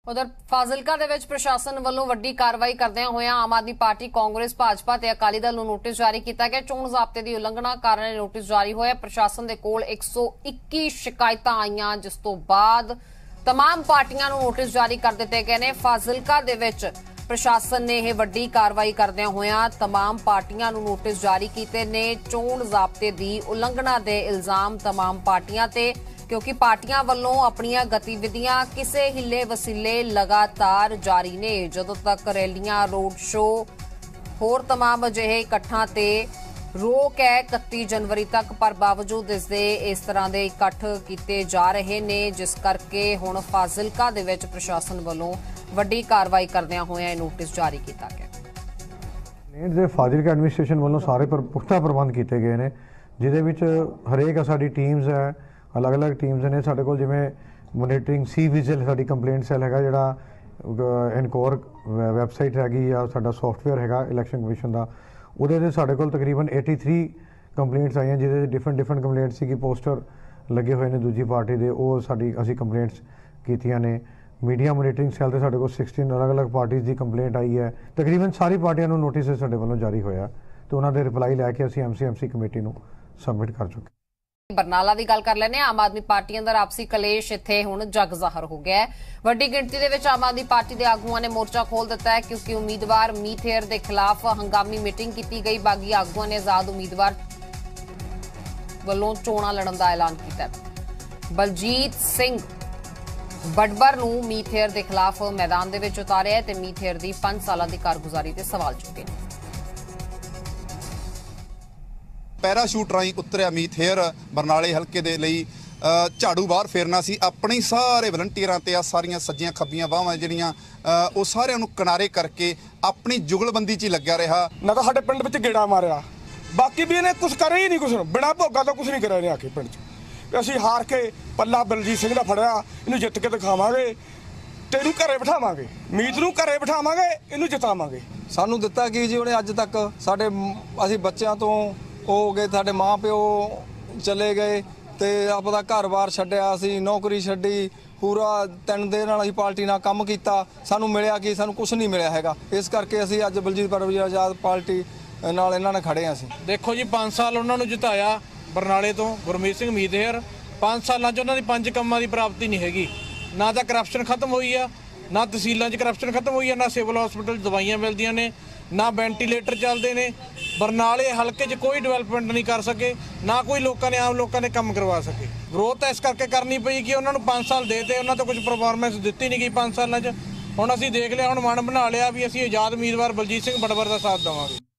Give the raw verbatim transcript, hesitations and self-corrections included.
उधर फाजिलका दे विच प्रशासन वालों वड्डी कार्रवाई करदे होया आम आदमी पार्टी कांग्रेस भाजपा ते अकाली दल नूं नोटिस जारी किया गया। चोण ज़ाब्ते की उलंघना कारण नोटिस जारी होया। प्रशासन दे कोल एक सौ इक्की शिकायतां आईयां, जिस तो बाद तमाम पार्टियां नूं नोटिस जारी कर दिते गए ने। फाजिलका दे विच प्रशासन ने यह वड्डी कार्रवाई करदे होया तमाम पार्टियां नूं नोटिस जारी कीते ने। चोण ज़ाब्ते की उलंघना के इल्जाम तमाम पार्टियां ते, क्योंकि पार्टियां वालों अपनियां गतिविधियां किसे हिले वसीले लगातार जारी ने। जदों तक रैलियां, रोड शो, होर तमाम अजिहे इकट्ठां ते रोक है इकत्ती जनवरी तक, पर बावजूद इसके इस तरह के इकट्ठ किए जा रहे ने, जिस करके हुण फाजिलका दे विच प्रशासन वालों वड्डी कार्रवाई करदिआं होइआं नोटिस जारी किया गया। फाजिलका एडमिनिस्ट्रेशन वालों सारे पर पुख्ता प्रबंध किए गए हैं, जिहदे विच हरेक साडी टीम्स है, अलग अलग टीम्स ने साढ़े को, जिमें मोनीटरिंग सी विजिल साडी कंप्लेंट सैल है, जिहड़ा इनकोर वैबसाइट हैगी या साडा सॉफ्टवेयर है इलैक्शन कमीशन का, उहदे साढ़े को तकरीबन तिरासी कंप्लेंट्स आईयां, जिहदे डिफरेंट डिफरेंट कंप्लेंट्स सी कि पोस्टर लगे हुए हैं दूजी पार्टी के, वो साडी असीं कंप्लेंट्स कीतियां ने। मीडिया मोनीटरिंग सैल से साढ़े को सिक्सटीन अलग अलग पार्टीज़ की कंप्लेंट आई है। तकरीबन सारी पार्टियां नूं नोटिस साडे वालों जारी होया तो उन्होंने रिप्लाई लैके असीं M C M C committee नूं सबमिट कर चुके। बरनाला की गल कर लेने। आम आदमी पार्टी अंदर आपसी कलेश इत्थे हुण जग ज़ाहर हो गया है। वड्डी गिणती दे विच आम आदमी पार्टी के आगुआं ने मोर्चा खोल दिता है, क्योंकि उम्मीदवार मीत हेयर के खिलाफ हंगामी मीटिंग की गई। बागी आगुआं ने आजाद उम्मीदवार वालों चोणां लड़न का ऐलान किया। बलजीत सिंह बडबर नूं मीत हेयर के खिलाफ मैदान दे विच उतारिआ है ते मीत हेयर की पांच साल की कारगुजारी ते सवाल चुके हैं। पैराशूट राही उतरिया मीत हेयर बरनाले हल्के दे लई झाड़ू बाहर फेरना सी। अपने सारे वलंटियरां ते आ सारियां सज्जियां खब्बियां बाहां जिहड़ियां ਉਹ ਸਾਰਿਆਂ ਨੂੰ किनारे करके अपनी जुगलबंदी च ही लग्या रहा। ना तो साडे पिंड विच गेड़ा मारिया, बाकी भी इन्हें कुछ करे ही नहीं, कुछ बिना भोगा तो कुछ नहीं करे इन्हें आके पिंड च। असीं हार के पल्ला बलजीत सिंह दा फड़िया, इन्हूं जित के दिखावांगे ते इहनूं घरे बिठावांगे, मीत नूं घरे बिठावांगे, इहनूं जितावांगे। सानूं दित्ता कि जी उहने अज तक साडे असीं बच्चिਆਂ ਤੋਂ हो गए, साडे माँ प्यो चले गए ते अपना घर-बार छड्डिया, असीं नौकरी छड्डी, पूरा तीन दिन नाल असीं पार्टी नाल काम कीता, सानूं मिलिया कि सानूं कुछ नहीं मिलिया हैगा। इस करके असीं अज बलजीत पाठक आजाद पार्टी नाल इन्हां ने खड़े हां। असीं देखो जी पांच साल उन्हां नूं जिताया बरनाले तो गुरमीत सिंह मीत हेयर, पांच सालां 'ਚ उन्हां दी पंज कंमां दी प्राप्ति नहीं हैगी। ना तां करप्शन खत्म होई आ, ना तहसीलों 'ਚ करप्शन खत्म होई आ, ना सिविल हॉस्पिटल दवाइयां मिलदियां ने, ना वेंटीलेटर चलते ने। बरनाले हल्के च कोई डिवेलपमेंट नहीं कर सके, ना कोई लोगों ने आम लोगों ने काम करवा सके। विरोध तो इस करके करनी पई कि उन्होंने पांच साल देते, उन्होंने तो कुछ परफॉर्मेंस दी नहीं गई पांच साल। हुण असीं देख लिया, हुण मन बना लिया भी असीं आजाद उम्मीदवार बलजीत सिंह बडबर का साथ देवांगे।